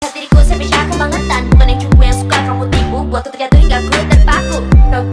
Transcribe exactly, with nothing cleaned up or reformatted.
Hati diriku spesial kebangetan, bukan yang cupu yang suka kamu tipu. Buatku terjatuh hingga ku terpaku.